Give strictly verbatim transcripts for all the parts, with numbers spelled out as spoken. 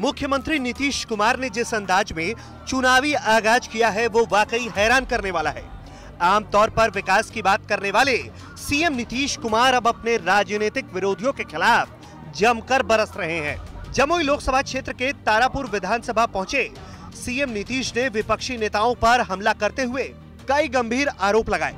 मुख्यमंत्री नीतीश कुमार ने जिस अंदाज में चुनावी आगाज किया है वो वाकई हैरान करने वाला है। आमतौर पर विकास की बात करने वाले सीएम नीतीश कुमार अब अपने राजनीतिक विरोधियों के खिलाफ जमकर बरस रहे हैं। जमुई लोकसभा क्षेत्र के तारापुर विधानसभा पहुंचे सीएम नीतीश ने विपक्षी नेताओं पर हमला करते हुए कई गंभीर आरोप लगाए।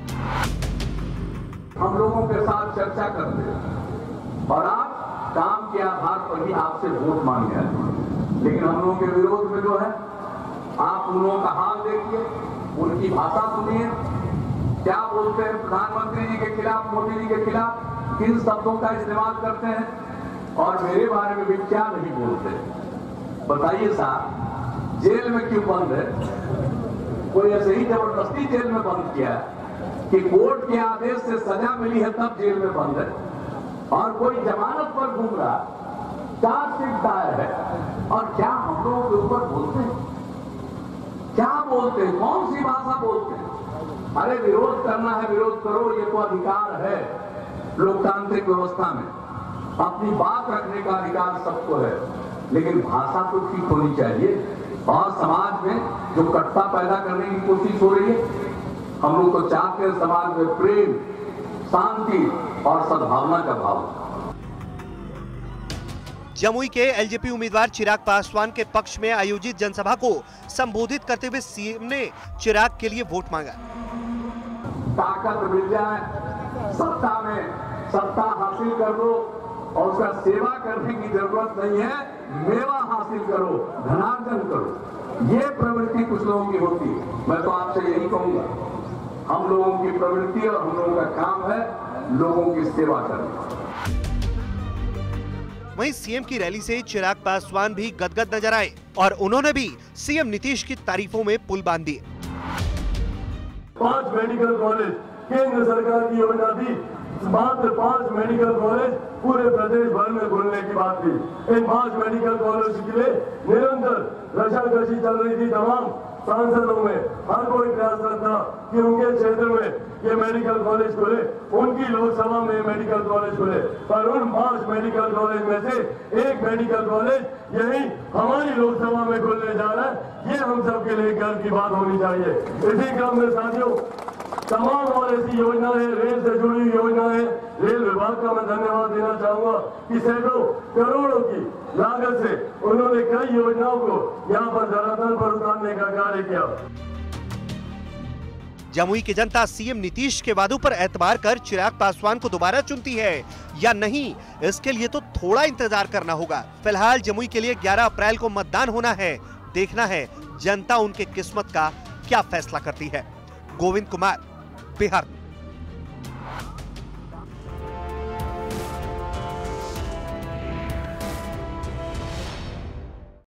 हम लोगों के साथ चर्चा करते हैं और आप काम के आधार पर ही आपसे वोट मांगे हैं, लेकिन हम लोगों के विरोध में जो है आप उन लोगों का हाल देखिए, उनकी भाषा सुनिए, क्या बोलते हैं प्रधानमंत्री जी के खिलाफ, मोदी जी के खिलाफ, किन शब्दों का इस्तेमाल करते हैं और मेरे बारे में भी क्या नहीं बोलते। बताइए साहब, जेल में क्यों बंद है? कोई ऐसे ही जबरदस्ती जेल में बंद किया है कि कोर्ट के आदेश से सजा मिली है तब जेल में बंद है, और कोई जमानत पर घूम रहा, चार्जशीट दायर है, और क्या हम लोगों के ऊपर बोलते हैं? क्या बोलते हैं? कौन सी भाषा बोलते हैं? अरे विरोध करना है, विरोध करो, ये तो अधिकार है लोकतांत्रिक व्यवस्था में, अपनी बात रखने का अधिकार सबको है, लेकिन भाषा तो ठीक होनी चाहिए। और समाज में जो कट्टा पैदा करने की कोशिश हो रही है, हम लोग तो चाहते हैं समाज में प्रेम, शांति और सद्भावना का भाव। जमुई के एलजेपी उम्मीदवार चिराग पासवान के पक्ष में आयोजित जनसभा को संबोधित करते हुए सीएम ने चिराग के लिए वोट मांगा। ताकत मिल जाए, सत्ता में सत्ता हासिल कर लो और उसका सेवा करने की जरूरत नहीं है, मेवा हासिल करो, धनार्जन करो। ये प्रवृत्ति कुछ लोगों की होती है। मैं तो आपसे यही कहूंगा, हम लोगों की प्रवृत्ति और हम लोगों का काम है लोगों की सेवा करना। वहीं सीएम की रैली से चिराग पासवान भी गदगद नजर आए और उन्होंने भी सीएम नीतीश की तारीफों में पुल बांध दिए। पांच मेडिकल कॉलेज केंद्र सरकार की योजना थी, मात्र पांच मेडिकल कॉलेज पूरे प्रदेश भर में खोलने की बात थी। इन पांच मेडिकल कॉलेज के लिए निरंतर रशाकशी चल रही थी। तमाम सांसदों में हर कोई प्रयासरत था कि उनके क्षेत्र में ये मेडिकल कॉलेज खुले, उनकी लोकसभा में मेडिकल कॉलेज खुले, पर उन पांच मेडिकल कॉलेज में से एक मेडिकल कॉलेज यही हमारी लोकसभा में खुलने जा रहा है। ये हम सबके लिए गर्व की बात होनी चाहिए। इसी क्रम में साथियों, तमाम और ऐसी योजनाएं, रेल से जुड़ी योजनाएं, रेल विभाग का मैं धन्यवाद देना चाहूंगा कि सैकड़ों करोड़ों की लागत से उन्होंने कई योजनाओं को यहाँ पर धरातल पर उतारने का कार्य किया। जमुई की जनता सीएम नीतीश के वादों पर एतबार कर चिराग पासवान को दोबारा चुनती है या नहीं, इसके लिए तो थोड़ा इंतजार करना होगा। फिलहाल जमुई के लिए ग्यारह अप्रैल को मतदान होना है। देखना है जनता उनके किस्मत का क्या फैसला करती है। गोविंद कुमार, बिहार।